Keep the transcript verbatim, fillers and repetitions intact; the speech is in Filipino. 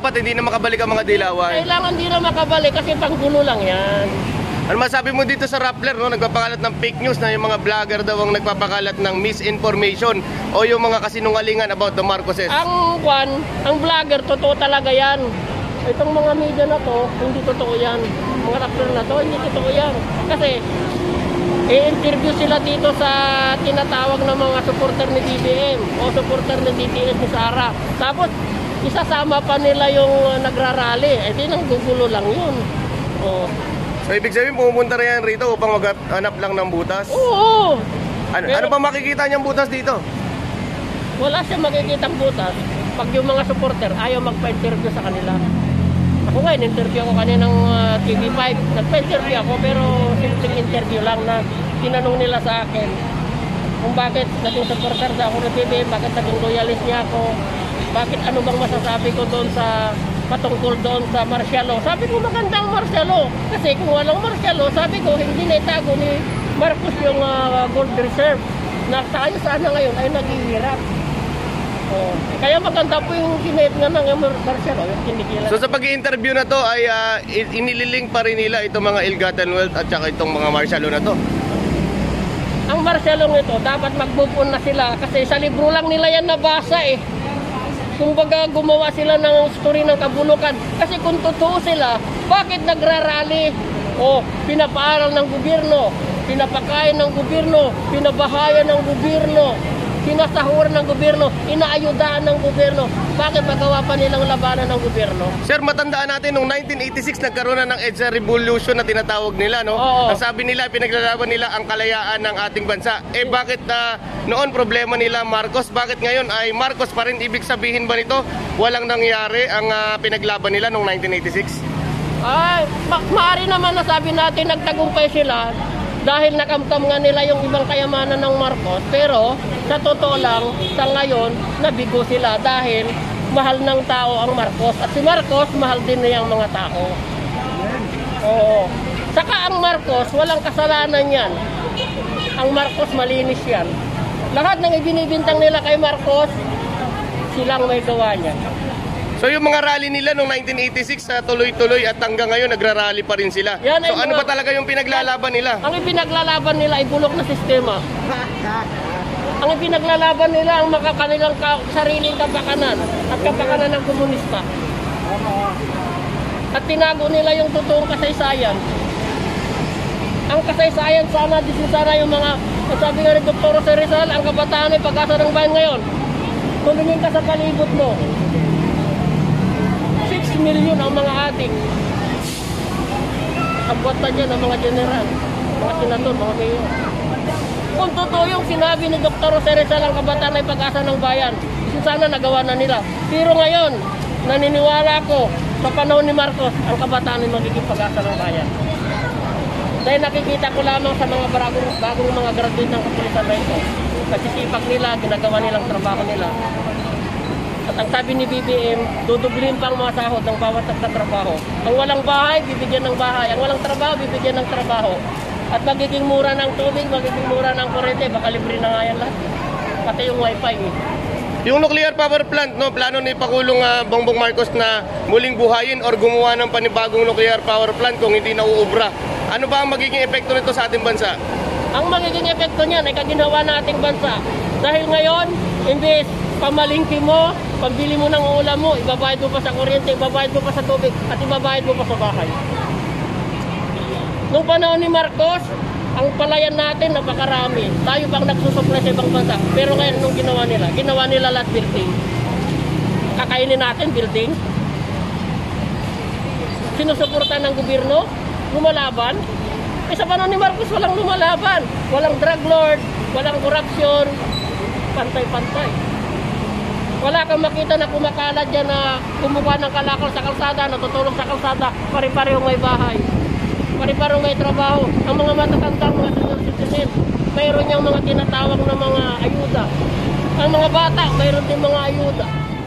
dapat hindi na makabalik ang mga dilawan. Kailangan hindi na makabalik kasi panggulo lang yan. Ano masabi mo dito sa Rappler, no? Nagpapakalat ng fake news na yung mga vlogger daw ang nagpapakalat ng misinformation o yung mga kasinungalingan about the Marcoses? Ang kwan, ang vlogger, totoo talaga yan. Itong mga media na to, hindi totoo yan. Mga Rappler na to, hindi totoo yan. Kasi, i-interview sila dito sa tinatawag ng mga supporter ni B B M o supporter ni D T S ni Sara. Tapos, isasama pa nila yung nagrarally. Eh, di nang gugulo lang yun. O. So, ibig sabihin, pumunta rin yan rito upang maghanap lang ng butas? Oo. Ano, Pero, ano ba makikita niyang butas dito? wala siya makikitang butas pag yung mga supporter ayaw magpa-interview sa kanila. Ako nga, in-interview ako kaninang uh, T V five. Nagpa-interview ako pero simpleng interview lang na tinanong nila sa akin kung bakit naging supporter sa ako ng T V, bakit naging loyalist niya ako, bakit ano bang masasabi ko doon sa patungkol doon sa martial law. Sabi ko magandang martial law. Kasi kung walang martial law, sabi ko hindi na itago ni Marcos yung uh, gold reserve na tayo sana ngayon ay naghihirap. Oh. Kaya maganda po yung kinahit nga ng martial law. So sa pag-i-interview na to ay uh, inililing pa rin nila itong mga ill-gotten wealth at saka itong mga martial law na to? Ang martial law ito, dapat mag-move on na sila kasi sa libro lang nila yan nabasa eh. Kumbaga gumawa sila ng story ng kabulukan. Kasi kung totoo sila, bakit nagrarally? O pinapaaral ng gobyerno, pinapakain ng gobyerno, pinabahayan ng gobyerno, sinasahur ng gobyerno, inaayudahan ng gobyerno. Bakit magawa pa nilang labanan ng gobyerno? Sir, matandaan natin, noong nineteen eighty-six nagkaroon na ng EDSA Revolution na tinatawag nila, no? Oo. Ang sabi nila, pinaglalaban nila ang kalayaan ng ating bansa. Eh bakit uh, noon problema nila Marcos? Bakit ngayon ay Marcos pa rin? Ibig sabihin ba nito walang nangyari ang uh, pinaglaban nila noong nineteen eighty-six? Ay, ma maaari naman na sabi natin nagtagumpay sila dahil nakamtam nga nila yung ibang kayamanan ng Marcos. Pero sa totoo lang, sa ngayon, nabigo sila dahil mahal ng tao ang Marcos. At si Marcos, mahal din niya ang mga tao. Oo. Saka ang Marcos, walang kasalanan yan. Ang Marcos, malinis yan. Lahat ng ibinibintang nila kay Marcos, silang may gawa niya. So yung mga rally nila noong nineteen eighty-six uh, tuloy-tuloy at hanggang ngayon nagrarally pa rin sila. Yan so ano mga, ba talaga yung pinaglalaban nila? Ang ipinaglalaban nila ay bulok na sistema. Ang ipinaglalaban nila ang makakanilang ka sariling kapakanan at kapakanan ng komunista. At tinago nila yung totoong kasaysayan. Ang kasaysayan sana, di sana yung mga, sabi nga ni Doktor Jose Rizal, ang kabataan ay pag-asa ng bayan ngayon. Tumingin ka sa palibot mo. six million ang mga ating. Ang buwatan niya ng mga general, mga senador, mga mayor. Kung totoo yung sinabi ni Doktor Jose Rizal, ang kabataan ay pag-asa ng bayan, sana nagawa na nila. Pero ngayon, naniniwala ko sa panahon ni Marcos, ang kabataan ay magiging pag-asa ng bayan. Dahil nakikita ko lamang sa mga bagong, bagong mga graduate ng kapulisan na ito, nagsisipag nila, ginagawa nilang trabaho nila. At ang sabi ni B B M, dudublin pa ang mga sahod ng bawat nagtatrabaho. Ang walang bahay, bibigyan ng bahay. Ang walang trabaho, bibigyan ng trabaho. At magiging mura ng tubig, magiging mura ng kuryente, baka libre na nga yan lahat. Pati yung wifi eh. Yung nuclear power plant, no, plano ni Pangulong uh, Bongbong Marcos na muling buhayin or gumawa ng panibagong nuclear power plant kung hindi nauubra. Ano ba ang magiging epekto nito sa ating bansa? Ang magiging epekto niyan ay kaginawa na ating bansa. Dahil ngayon, imbes pamalingki mo, pambili mo ng ulam mo, ibabayad mo pa sa kuryente, ibabayad mo pa sa tubig, at ibabayad mo pa sa bahay. Nung panahon ni Marcos, ang palayan natin napakarami. Tayo bang nagsusupply sa ibang bansa. Pero ngayon, nung ginawa nila, ginawa nila lahat building. Kakainin natin building. Sinusuporta ng gobyerno, lumalaban. Eh sa panahon ni Marcos, walang lumalaban. Walang drug lord, walang korupsyon, pantay-pantay. Wala kang makita na kumakalat dyan na kumuha ng kalakal sa kalsada, natutulog sa kalsada, pare-parehong may bahay, pare-parehong may trabaho. Ang mga matatandang mga senior citizen, mayroon niyang mga tinatawag na mga ayuda. Ang mga bata, mayroon din mga ayuda.